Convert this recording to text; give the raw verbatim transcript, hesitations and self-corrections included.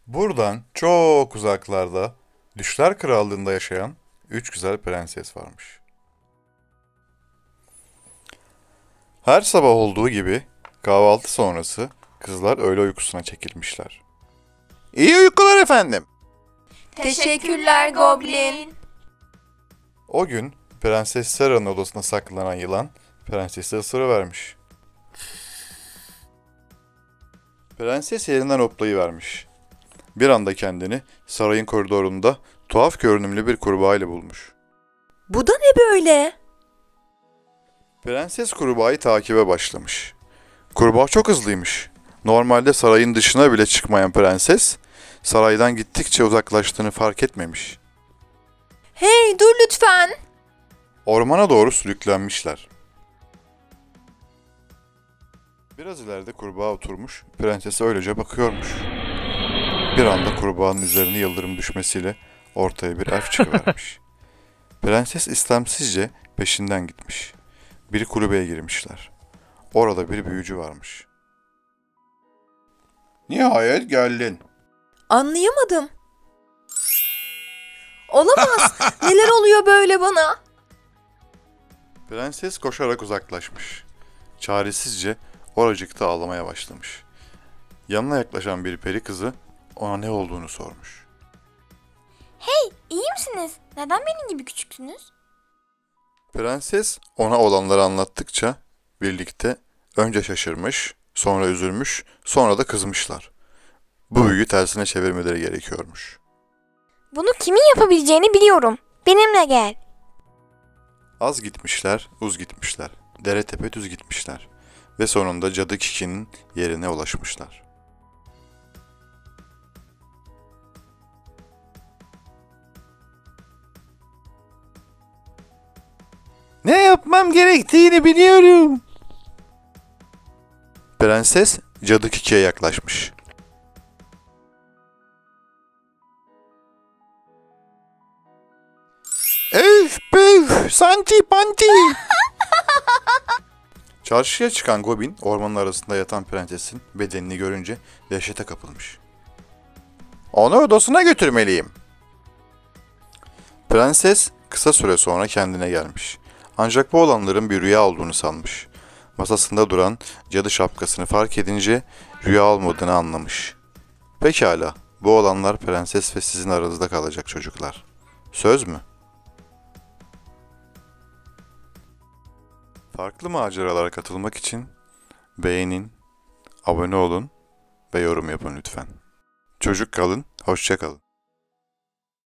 Buradan çok uzaklarda, Düşler Krallığı'nda yaşayan üç güzel prenses varmış. Her sabah olduğu gibi kahvaltı sonrası kızlar öğle uykusuna çekilmişler. İyi uykular efendim. Teşekkürler Goblin. O gün Prenses Sarah'ın odasına saklanan yılan prensesi ısırıvermiş. Prenses yerinden hoplayıvermiş. Bir anda kendini sarayın koridorunda tuhaf görünümlü bir kurbağa ile bulmuş. Bu da ne böyle? Prenses kurbağayı takibe başlamış. Kurbağa çok hızlıymış. Normalde sarayın dışına bile çıkmayan prenses, saraydan gittikçe uzaklaştığını fark etmemiş. Hey dur lütfen. Ormana doğru sürüklenmişler. Biraz ileride kurbağa oturmuş, prensese öylece bakıyormuş. Bir anda kurbağanın üzerine yıldırım düşmesiyle ortaya bir elf çıkıvermiş. Prenses istemsizce peşinden gitmiş. Bir kulübeye girmişler. Orada bir büyücü varmış. Nihayet geldin. Anlayamadım. Olamaz. Neler oluyor böyle bana? Prenses koşarak uzaklaşmış. Çaresizce oracıkta ağlamaya başlamış. Yanına yaklaşan bir peri kızı ona ne olduğunu sormuş. İyi misiniz? Neden benim gibi küçüksünüz? Prenses ona olanları anlattıkça birlikte önce şaşırmış, sonra üzülmüş, sonra da kızmışlar. Bu büyüyü tersine çevirmeleri gerekiyormuş. Bunu kimin yapabileceğini biliyorum. Benimle gel. Az gitmişler, uz gitmişler. Dere tepe düz gitmişler. Ve sonunda Cadı Kiki'nin yerine ulaşmışlar. Ne yapmam gerektiğini biliyorum. Prenses Cadı Kiki'ye yaklaşmış. Öf püf santi panti. Çarşıya çıkan Gobin ormanın arasında yatan prensesin bedenini görünce dehşete kapılmış. Onu odasına götürmeliyim. Prenses kısa süre sonra kendine gelmiş. Ancak bu olanların bir rüya olduğunu sanmış. Masasında duran cadı şapkasını fark edince rüya olmadığını anlamış. Pekala, bu olanlar prenses ve sizin aranızda kalacak çocuklar. Söz mü? Farklı maceralara katılmak için beğenin, abone olun ve yorum yapın lütfen. Çocuk kalın, hoşça kalın.